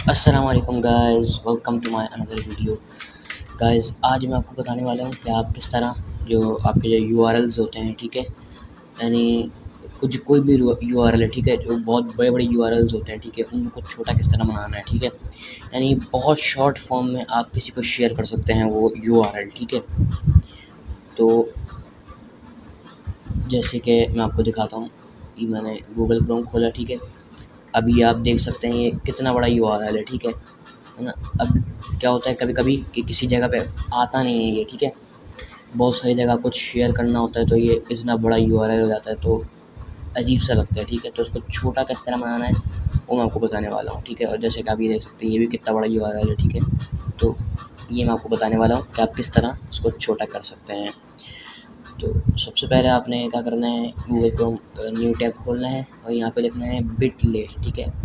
अस्सलाम वालेकुम guys, welcome to my another video. Guys, आज मैं आपको बताने वाला हूँ कि आप किस तरह जो आपके जो यूआरएल्स होते हैं, ठीक है, यानी कुछ कोई भी यूआरएल है, ठीक है, जो बहुत बड़े बड़े यूआरएल्स होते हैं, ठीक है, उनको छोटा किस तरह बनाना है, ठीक है, यानी बहुत शॉर्ट फॉर्म में आप किसी को शेयर कर सकते हैं वो यूआरएल, ठीक है। तो जैसे कि मैं आपको दिखाता हूँ कि मैंने गूगल क्रोम खोला, ठीक है। अभी आप देख सकते हैं ये कितना बड़ा यूआरएल है, ठीक है ना। अब क्या होता है कभी कभी कि किसी जगह पे आता नहीं है ये, ठीक है, बहुत सारी जगह कुछ शेयर करना होता है तो ये इतना बड़ा यूआरएल हो जाता है तो अजीब सा लगता है, ठीक है। तो उसको छोटा किस तरह बनाना है वो मैं आपको बताने वाला हूँ, ठीक है। और जैसे कि आप ये देख सकते हैं ये भी कितना बड़ा यूआरएल है, ठीक है। तो ये मैं आपको बताने वाला हूँ कि आप किस तरह उसको छोटा कर सकते हैं। तो सबसे पहले आपने क्या करना है, गूगल क्रोम न्यू टैब खोलना है और यहाँ पे लिखना है बिटले, ठीक है,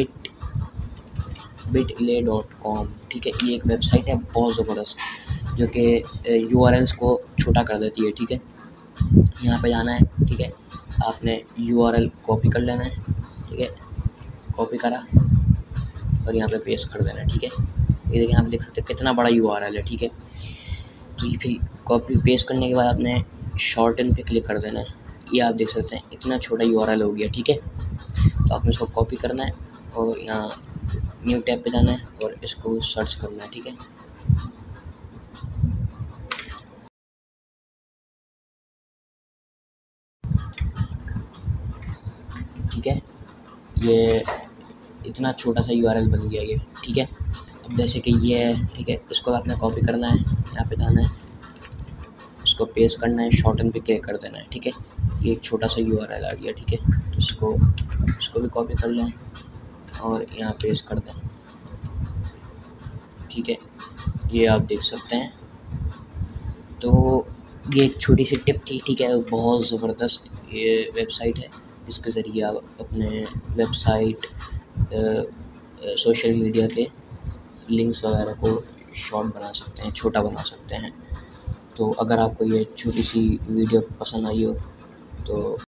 bitly.com, ठीक है। ये एक वेबसाइट है बहुत ज़बरदस्त जो कि यूआरएल्स को छोटा कर देती है, ठीक है। यहाँ पे जाना है, ठीक है, आपने यूआरएल कॉपी कर लेना है, ठीक है, कॉपी करा और यहाँ पे पेस्ट कर देना है, ठीक है। ये देखिए आप देख सकते हैं कितना बड़ा यूआरएल है, ठीक है। तो ये फिर कॉपी पेस्ट करने के बाद आपने शॉर्टन पे क्लिक कर देना है। ये आप देख सकते हैं इतना छोटा यूआरएल हो गया, ठीक है। तो आपने इसको कॉपी करना है और यहाँ न्यू टैब पे जाना है और इसको सर्च करना है, ठीक है। ठीक है, ये इतना छोटा सा यूआरएल बन गया ये, ठीक है। अब जैसे कि ये है, ठीक है, इसको आपने कॉपी करना है, यहाँ पे जाना है, इसको पेस्ट करना है, शॉर्टन पे क्लिक कर देना है, ठीक है। ये एक छोटा सा यूआरएल आ गया, ठीक है। तो इसको भी कॉपी कर लें और यहाँ पेस्ट कर दें, ठीक है। ये आप देख सकते हैं। तो ये एक छोटी सी टिप थी, ठीक है, बहुत ज़बरदस्त ये वेबसाइट है जिसके ज़रिए आप अपने वेबसाइट सोशल मीडिया के लिंक्स वगैरह को शॉर्ट बना सकते हैं, छोटा बना सकते हैं। तो अगर आपको ये छोटी सी वीडियो पसंद आई हो तो